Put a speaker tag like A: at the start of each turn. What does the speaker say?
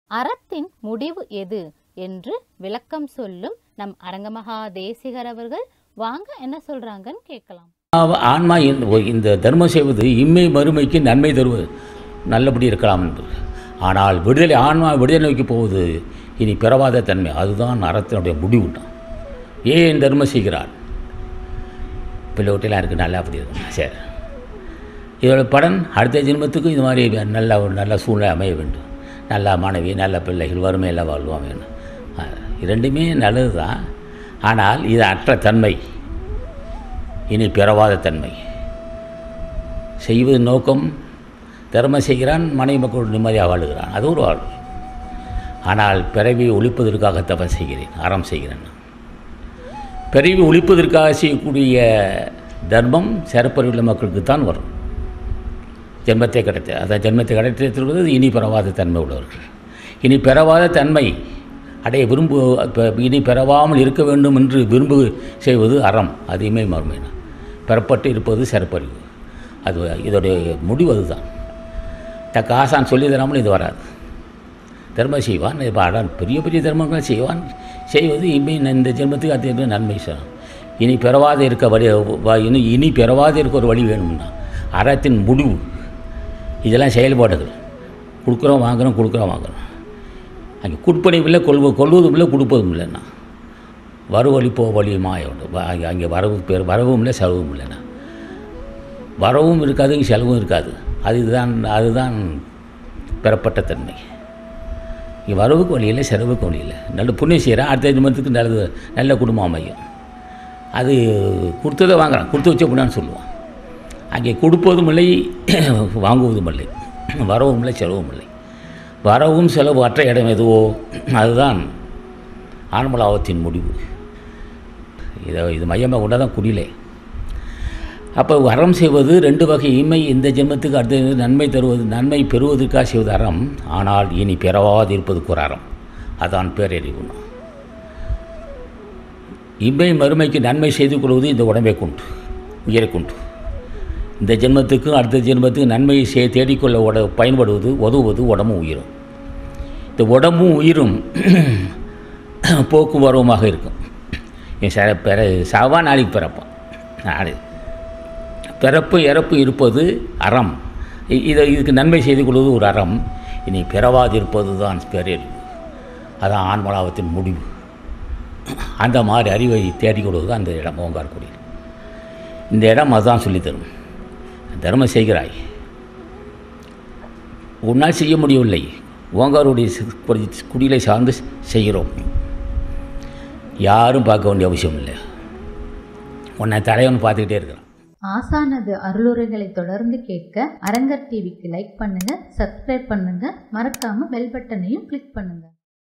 A: அறத்தின் முடிவு எது என்று விளக்கம் சொல்லும் நம் அரங்கமகா தேசிகர் அவர்கள் வாங்க என்ன சொல்றாங்கன்னு கேட்கலாம்.
B: ஆன்மா இந்த தர்மம் செய்வது இம்மை மறுமைக்கு நன்மை தருவது நல்லபடி இருக்கலாம் என்பது. ஆனால் விடுதலை ஆன்மா விடுதலை நோக்கி போவது இனி பிறவாத தன்மை, அதுதான் அறத்தினுடைய முடிவு தான். ஏன் தர்மம் செய்கிறான்? பிள்ளை வீட்டெல்லாம் இருக்குது, நல்லா அப்படி இருக்கணும். சரி, இதோட பலன் அடுத்த ஜென்மத்துக்கும் இது மாதிரி நல்ல சூழ்நிலை அமைய வேண்டும். நல்ல மனைவி, நல்ல பிள்ளைகள், வறுமையெல்லாம் வாழ்வான் வேணும். இரண்டுமே நல்லது தான். ஆனால் இது அற்ற தன்மை, இனி பிறவாத தன்மை. செய்வது நோக்கம் தர்மம் செய்கிறான், மனைவி மக்கள் நிம்மதியாக வாழுகிறான், அது ஒரு வாழ்வு. ஆனால் பிறவி ஒழிப்பதற்காக தவம் செய்கிறேன், அறம் செய்கிறேன். பிறவி ஒழிப்பதற்காக செய்யக்கூடிய தர்மம் சிறப்பறிவுள்ள மக்களுக்கு தான் வரும். ஜென்மத்தை கிடைத்த அதான் ஜென்மத்தை கிடைத்திருக்கிறது இனி பிறவாத தன்மை உள்ளவர்கள். இனி பிறவாத தன்மை அடைய இனி பிறவாமல் இருக்க வேண்டும் என்று விரும்பு செய்வது அறம், அது இமை மறுமைனா. பெறப்பட்டு இருப்பது சிறப்பறிவு, அது இதோடைய முடிவு அதுதான். தக்க ஆசான் சொல்லி தராமல் இது வராது. தர்மம் செய்வான், பெரிய பெரிய தர்மங்கள் செய்வான். செய்வது இமை இந்த ஜென்மத்துக்கு அது நன்மை செய்யணும். இனி பிறவாத இருக்க வழி இனி பிறவாத இருக்க ஒரு வழி வேணும்னா அறத்தின் முடிவு. இதெல்லாம் செயல்பாடுகள். கொடுக்குறோம் வாங்குகிறோம், கொடுக்குறோம் வாங்குகிறோம். அங்கே கொடுப்பனையும் இல்லை, கொள்வதும் இல்லை, கொடுப்பதும் இல்லைன்னா வரவழி போ வழி மாயோடு. அங்கே வரவும் இல்லை, செலவும் இல்லைண்ணா. வரவும் இருக்காது, இங்கே செலவும் இருக்காது. அதுதான் பெறப்பட்ட தன்மை. இங்கே வரவுக்கு வழி இல்லை, செலவுக்கு வழி இல்லை. நல்ல புண்ணியம் செய்கிறேன், அடுத்த ஜென்மத்துக்கு நல்ல குடும்பம் அமையும். அது கொடுத்ததை வாங்குறான், கொடுத்து வச்ச புண்ணியான்னு சொல்லுவான். அங்கே கொடுப்பதும் இல்லை, வாங்குவதும் இல்லை. வரவும் இல்லை, செலவும் இல்லை. வரவும் செலவு அற்ற இடம் எதுவோ அதுதான் ஆன்மலாவத்தின் முடிவு. இது மையமாக கொண்டால் தான் குடிலே. அப்போ அறம் செய்வது ரெண்டு வகை. இம்மை இந்த ஜென்மத்துக்கு அடுத்த நன்மை பெறுவதற்காக செய்வது அறம். ஆனால் இனி பிறவாது இருப்பதுக்கு ஒரு அறம், அதான் பேரறிவு. இம்மை மறுமைக்கு நன்மை செய்து கொள்வது இந்த உடம்பை கொண்டு, உயிரை கொண்டு. இந்த ஜென்மத்துக்கும் அடுத்த ஜென்மத்துக்கு நன்மையை தேடிக்கொள்ள பயன்படுவது உதவுவது உடம்பும் உயிரும். இந்த உடம்பும் உயிரும் போக்குவரவுமாக இருக்கும். சாவா நாளைக்கு பிறப்பான். பிறப்பு இறப்பு இருப்பது அறம். இதுக்கு நன்மை செய்து கொள்வது ஒரு அறம். இனி பிறவாது இருப்பது தான் பேரறிவு, அதான் ஆன்மலாவத்தின் முடிவு. அந்த மாதிரி அறிவை தேடிக்கொள்வது தான் அந்த இடம் ஓங்காரக்குடியில். இந்த இடம் அதுதான் சொல்லித்தரும். தர்மம் செய்கிறாய், உன்னால் செய்ய முடியவில்லை, ஓங்காருடைய குடிலை சார்ந்து செய்கிறோம். யாரும் பார்க்க வேண்டிய அவசியம் இல்லை, உன்னை தலைவன் பார்த்துக்கிட்டே இருக்கிறான்.
A: ஆசானது அருளுரைகளை தொடர்ந்து கேட்க அரங்கர் டிவிக்கு லைக் பண்ணுங்க, சப்ஸ்கிரைப் பண்ணுங்க, மறக்காம பெல் பட்டனையும் கிளிக் பண்ணுங்க.